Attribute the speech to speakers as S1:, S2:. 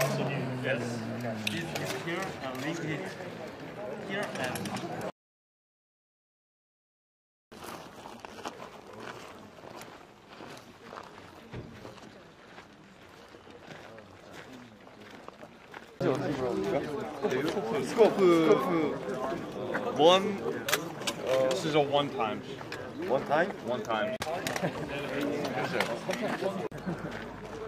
S1: Yes. This is here and link it here and.
S2: 스코프
S1: One. This is a one time.
S2: 원 타임?
S1: One time.